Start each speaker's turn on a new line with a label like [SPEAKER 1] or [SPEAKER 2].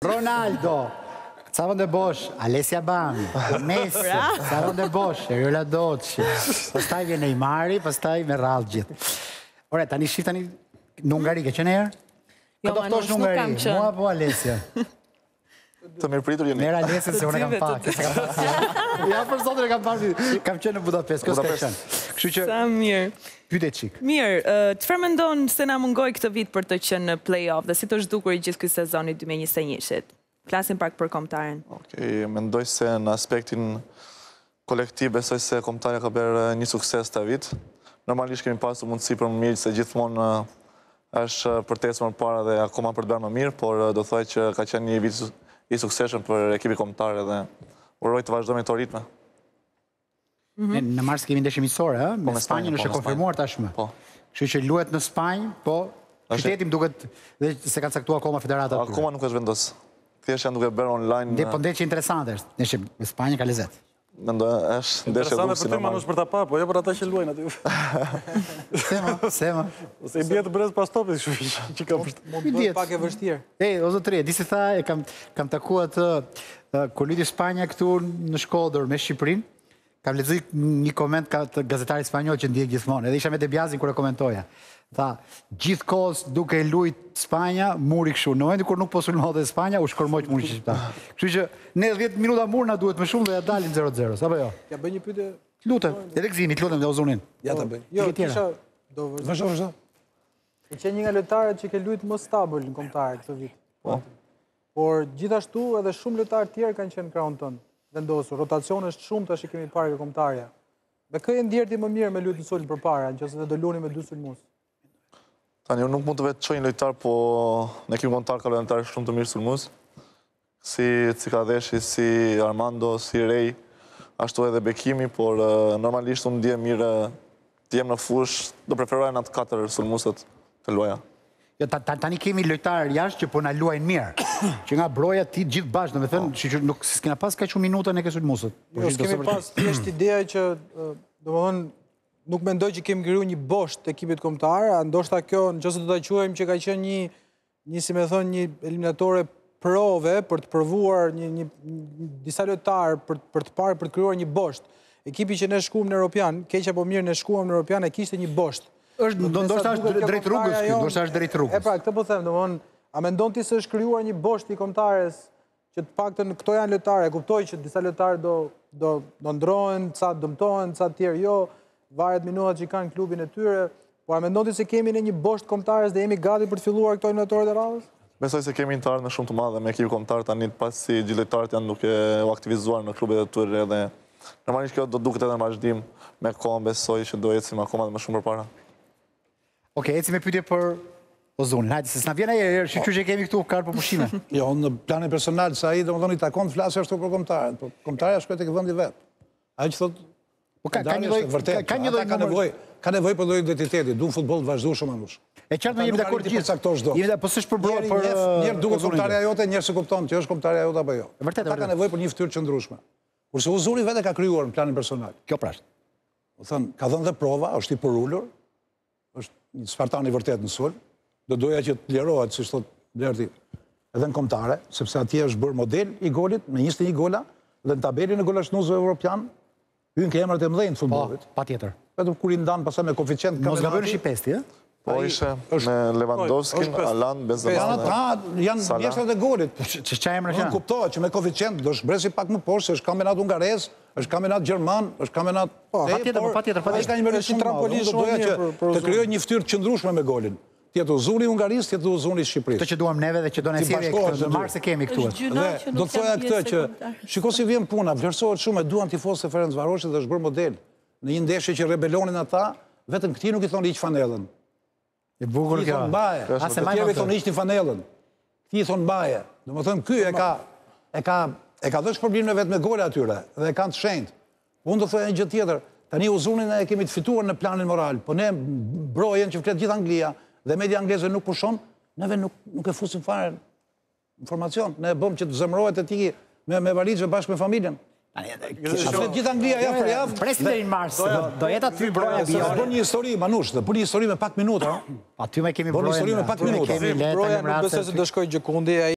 [SPEAKER 1] Ronaldo, Savo de Bosch, Alessia Bami, Messi, Savo de Bosch, Riola Docci, pastaj vjen Neymari, pastaj me radhë gjithë. Ore, tani shif tani në Ungari, ke qenë herë?
[SPEAKER 2] Jo, Manush, nuk kam qenë.
[SPEAKER 1] Mua po Alessia?
[SPEAKER 3] Të mirë pritur jeni.
[SPEAKER 1] Merë Alessia se unë kam pak. Ja, për zotin e kam pak, kam qenë në Budapest, kjo s'ka qenë. Kështu që,
[SPEAKER 2] Sa mirë.
[SPEAKER 1] pyte qik.
[SPEAKER 2] Mirë, çfarë mendon se na mungoj këtë vit për të qenë në play-off dhe si të zhdukur i gjithë ky sezoni 2021-shit? Flasim pak për kombëtaren.
[SPEAKER 3] Okej, mendoj se në aspektin kolektiv besoj se kombëtarja ka bërë një sukses të vit. Normalisht kemi pasur mundësi për më mirë se gjithmonë është përtesë më para dhe akoma për të bërë më mirë, por do thoj që ka qenë një vit i suksesshëm për ekipi kombëtar dhe uroj të vazhdojmë me këto ritme.
[SPEAKER 1] Në mars kemi ndeshje miqësore, me Spanjën është e konfirmuar tashmë.
[SPEAKER 3] Po.
[SPEAKER 1] Kështu që luhet në Spanjë, po qyteti më duket dhe se ka caktuar akoma federata aty.
[SPEAKER 3] Akoma nuk është vendos. Thjesht janë duke bërë online.
[SPEAKER 1] Po ndeshje interesante është. Ndeshje me Spanjën ka lezet.
[SPEAKER 3] Mendoj është ndeshje
[SPEAKER 4] Interesante për ty Manush për ta pa, po jo për ata që luajnë aty.
[SPEAKER 1] Sema.
[SPEAKER 4] Ose i bie të brez pas topit, kështu që ka
[SPEAKER 1] Mund të
[SPEAKER 5] pak e vështirë.
[SPEAKER 1] O zotëri, di si tha, kam takuar atë kur lyti Spanja këtu në Shkodër me Shqipërinë. Kam lexuar një koment të gazetarit spanjoll që ndjek gjithmonë, edhe isha me Debiazin kur e komentoja. Tha, gjithkohës duke luajt Spanja, muri kështu. Në momentin kur nuk po sulmonte Spanja, u shkormoq muri shqiptar. Kështu që ne 10 minuta mur na duhet më shumë dhe ja dalin 0-0, apo jo?
[SPEAKER 5] Ja bëj një pyetje.
[SPEAKER 1] Lutem, edhe Gzimit, lutem dhe Ozunin.
[SPEAKER 5] Ja ta bëj. Jo, kisha do vazhdo. Ka qenë një nga lojtarët që ke luajtur më stabil në kombëtar këtë vit.
[SPEAKER 3] Po.
[SPEAKER 5] Por gjithashtu edhe shumë lojtarë tjerë kanë qenë krahun tonë. Vendosur, rotacione është shumë tash që kemi parë ke kombëtarja. Me kë e ndjerti më mirë me luajtur në sulm përpara, nëse do luni me dy sulmues.
[SPEAKER 3] Tani, unë nuk mund të vetë çoj një lojtar, po në ekipin kombëtar ka lojtarë shumë të mirë sulmues. Si Cikadeshi, si Armando, si Rej, ashtu edhe Bekimi, por normalisht unë ndjem mirë të jem në fush, do preferoja në atë 4 sulmueset të luaja.
[SPEAKER 1] Jo, tani kemi lojtarë jashtë që po na luajnë mirë, që nga broja ti gjithë bashkë, në thënë, që nuk s'kena pas ka që minutën e ke sulmuesit.
[SPEAKER 5] Jo, s'kemi pas thjesht ideja që, domethënë, nuk mendoj që kemi krijuar një boshtë të ekipit kombëtar, ndoshta kjo, nëse do ta quajmë që ka qenë një si më thon, një eliminatore prove për të provuar disa lojtarë për të parë për të krijuar një boshtë. Ekipi që ne shkuam në Europian, keq apo mirë ne shkuam në Europian, e kishte një boshtë.
[SPEAKER 1] Ndoshta është drejt rrugës ky, ndoshta është drejt rrugës.
[SPEAKER 5] E pra, këtë po them, domthonë, a mendon ti se është krijuar një boshtë i kombëtares që të paktën këto janë lojtarë, e kuptoj që disa lojtarë do ndrohen, ca dëmtohen, ca të tjerë jo, varet minutat që kanë klubin e tyre, por a mendon ti se kemi në një boshtë kombëtares dhe jemi gati për të filluar këto eliminatorët e radhës?
[SPEAKER 3] Besoj se kemi një të ardhme shumë të madhe me ekipin kombëtar tani pasi gjithë lojtarët janë duke u aktivizuar në klubet e tyre dhe normalisht kjo do duket edhe në vazhdim me kohën, besoj që do ecim akoma dhe më shumë përpara.
[SPEAKER 1] Okej, eci me pyetje për Ozunin. Hajde, se s'na vjen ajë, që kemi këtu kartë për pushime.
[SPEAKER 6] Jo, në planin personal, se ai domethënë i takon të flasë ashtu për kombëtarët, po kombëtarja shkoj tek vendi vet. Ai që thotë, ka nevojë për lloj identiteti, duan futboll të vazhdueshëm Manush.
[SPEAKER 1] E qartë më jemi dakord gjithë. Jemi po s'është përbërë për
[SPEAKER 6] njëherë duket kombëtarja jote, njëherë se kupton që është kombëtarja jote apo jo.
[SPEAKER 1] Vërtet.
[SPEAKER 6] Ka nevojë për një fytyrë të qëndrueshme. Kurse Uzuni vetë ka krijuar në planin personal.
[SPEAKER 1] Kjo pra.
[SPEAKER 6] Do thënë, ka dhënë dhe prova, është i përulur, është një spartan i vërtet në sulm, do doja që të lirohet, siç thotë Blerti, edhe në kombëtare, sepse atje është bërë model i golit me 21 gola dhe në tabelin e golashnuzëve evropian hyn ke emrat e mëdhenj të futbollit.
[SPEAKER 1] Patjetër.
[SPEAKER 6] Vetëm kur i ndan pastaj me koeficient
[SPEAKER 1] kampionati. Mos gabojnë i pesti, ë?
[SPEAKER 3] Po ishe me Lewandowskin, Alan, Benzema.
[SPEAKER 6] Janë mjeshtrat e golit.
[SPEAKER 1] Ç'a emra janë?
[SPEAKER 6] Unë kuptoj që me koeficient do shbresi pak më poshtë, se është kampionat hungarez, është kampionat gjerman, është kampionat.
[SPEAKER 1] Patjetër.
[SPEAKER 6] Ai ka një merit shumë trampolin shumë mirë për të krijuar një fytyrë të qëndrueshme me golin. Tjetë Uzuni i Hungarisë, tjetë Uzuni i Shqipërisë.
[SPEAKER 1] Këtë që duam neve dhe që do në sjellje këtë marrë se kemi këtu.
[SPEAKER 6] Dhe do të thoja këtë që shiko si vjen puna, vlerësohet shumë e duan tifozët e Ferencvaroshit dhe është bërë model. Në një ndeshje që rebelonin ata, vetëm këtij nuk i thonë hiq fanellën.
[SPEAKER 1] E bukur kjo.
[SPEAKER 6] Asë më i thonë hiq fanellën. Këtij i thonë mbaje. Domethënë ky e ka dhënë probleme vetë me gola atyre dhe e kanë të shenjtë. Unë do thoya një gjë tjetër. Tani Uzunin e kemi të fituar në planin moral, po ne brojen që flet gjithë Anglia dhe media angleze nuk pushon, neve nuk e fusim fare informacion. Ne bëm që të zemrohet e ti me valizhe bashkë me familjen. Gjithë Anglia javë për javë.
[SPEAKER 1] Presim deri në mars. Do jetë aty broja bio.
[SPEAKER 6] Bën një histori Manush, dhe bën një histori me pak minuta.
[SPEAKER 1] Aty më kemi broja.
[SPEAKER 6] Bën një histori me pak minuta.
[SPEAKER 5] Broja nuk besoj se do shkojë Gjokundi.